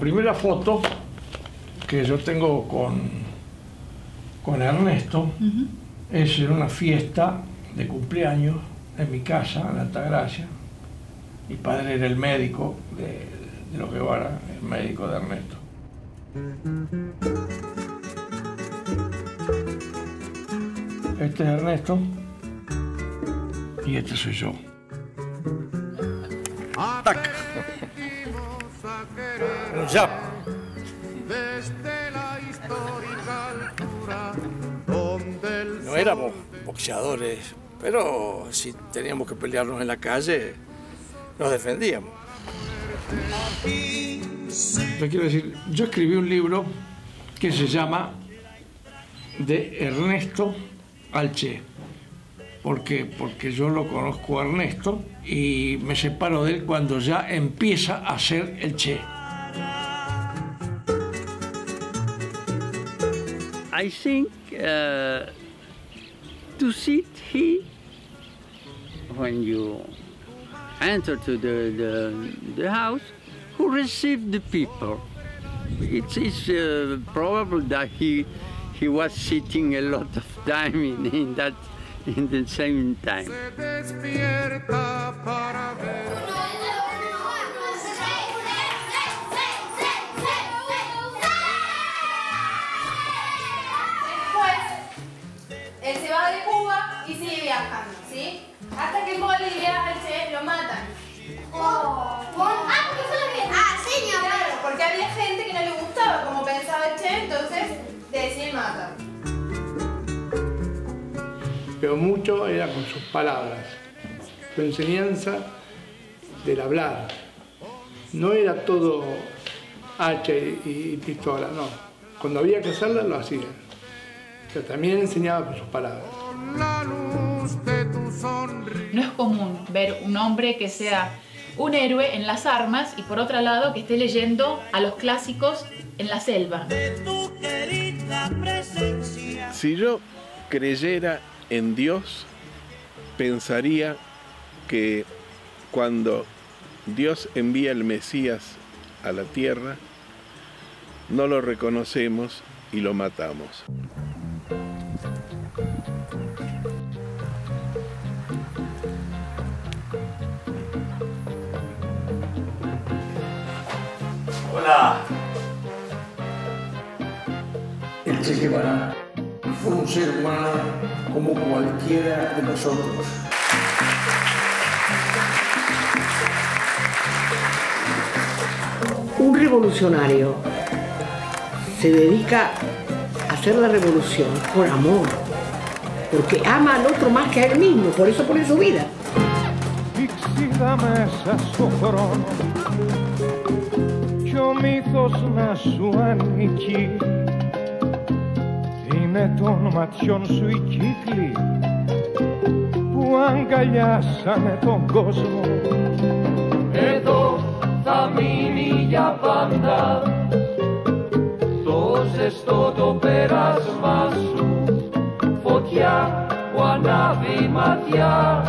primera foto que yo tengo con Ernesto es en una fiesta de cumpleaños en mi casa, en Altagracia. Mi padre era el médico de los Guevara, el médico de Ernesto. Este es Ernesto y este soy yo. ¡Tac! Ya. No éramos boxeadores, pero si teníamos que pelearnos en la calle, nos defendíamos. Te quiero decir, yo escribí un libro que se llama De Ernesto al Che. ¿Por qué? Porque yo lo conozco a Ernesto y me separo de él cuando ya empieza a ser el Che. I think to sit here when you enter to the house, who received the people. It is probable that he was sitting a lot of time in the same time. Él se va de Cuba y sigue viajando, ¿sí? Hasta que en Bolivia al Che lo matan. ¿Qué fue lo que? Sí, mi abuelo. Claro, porque había gente que no le gustaba como pensaba el Che, entonces deciden matar. Pero mucho era con sus palabras, su enseñanza del hablar. No era todo hacha y pistola, no. Cuando había que hacerla, lo hacía. Pero también enseñaba con sus palabras. No es común ver un hombre que sea un héroe en las armas y por otro lado que esté leyendo a los clásicos en la selva. Si yo creyera en Dios, pensaría que cuando Dios envía el Mesías a la tierra, no lo reconocemos y lo matamos. Hola. El Che Guevara fue un ser humano como cualquiera de nosotros. Un revolucionario se dedica a hacer la revolución por amor, porque ama al otro más que a él mismo, por eso pone su vida. Κι ο μύθος να σου ανήκει. Είναι των ματιών σου οι κύκλοι που αγκαλιάσανε τον κόσμο. Εδώ θα μείνει για πάντα το ζεστό το πέρασμα σου, φωτιά που ανάβει ματιά.